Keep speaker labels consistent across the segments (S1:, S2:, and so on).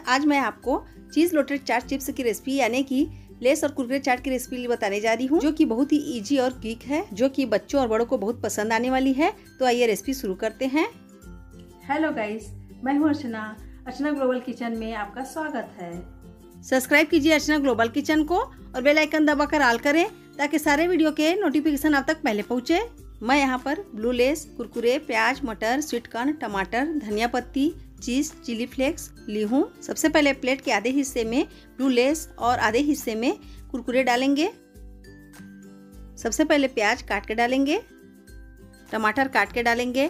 S1: आज मैं आपको चीज़ लोटेड चाट चिप्स की रेसिपी यानी कि लेस और कुरकुरे चाट की रेसिपी बताने जा रही हूँ, जो कि बहुत ही इजी और क्विक है, जो कि बच्चों और बड़ों को बहुत पसंद आने वाली है। तो आइए रेसिपी शुरू करते हैं। हेलो गाइस, मैं हूँ अर्चना ग्लोबल किचन में आपका स्वागत है। सब्सक्राइब कीजिए अर्चना ग्लोबल किचन को और बेल आइकन दबाकर ऑल करें ताकि सारे वीडियो के नोटिफिकेशन आप तक पहले पहुँचे। मैं यहाँ पर ब्लू लेस, कुरकुरे, प्याज, मटर, स्वीट कॉर्न, टमाटर, धनिया पत्ती, चीज, चिली फ्लेक्स ली हूँ। सबसे पहले प्लेट के आधे हिस्से में ब्लू लेस और आधे हिस्से में कुरकुरे डालेंगे। सबसे पहले प्याज काट के डालेंगे, टमाटर काट के डालेंगे,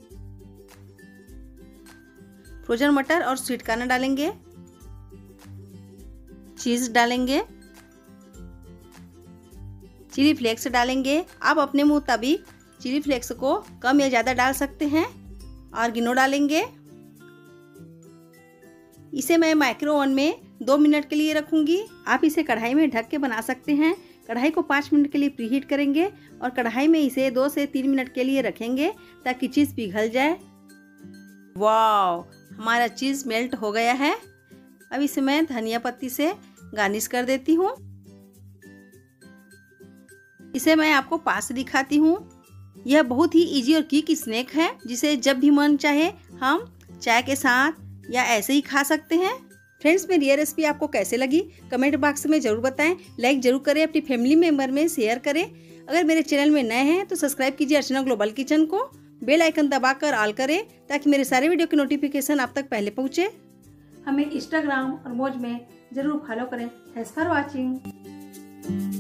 S1: फ्रोजन मटर और स्वीट कॉर्न डालेंगे, चीज डालेंगे, चिली फ्लेक्स डालेंगे। आप अपने मुताबिक चिली फ्लेक्स को कम या ज़्यादा डाल सकते हैं। ऑरिगेनो डालेंगे। इसे मैं माइक्रो ओवन में 2 मिनट के लिए रखूंगी। आप इसे कढ़ाई में ढक के बना सकते हैं। कढ़ाई को 5 मिनट के लिए प्रीहीट करेंगे और कढ़ाई में इसे 2 से 3 मिनट के लिए रखेंगे ताकि चीज़ पिघल जाए। वाव, हमारा चीज़ मेल्ट हो गया है। अब इसे मैं धनिया पत्ती से गार्निश कर देती हूँ। इसे मैं आपको पास से दिखाती हूँ। यह बहुत ही इजी और क्विक स्नैक है, जिसे जब भी मन चाहे हम चाय के साथ या ऐसे ही खा सकते हैं। फ्रेंड्स, मेरी ये रेसिपी आपको कैसे लगी कमेंट बॉक्स में जरूर बताएं। लाइक जरूर करें, अपनी फैमिली मेंबर में शेयर करें। अगर मेरे चैनल में नए हैं तो सब्सक्राइब कीजिए अर्चना ग्लोबल किचन को। बेल आइकन दबाकर ऑल करें ताकि मेरे सारे वीडियो की नोटिफिकेशन आप तक पहले पहुँचे। हमें इंस्टाग्राम और मौज में जरूर फॉलो करें। Thanks for watching.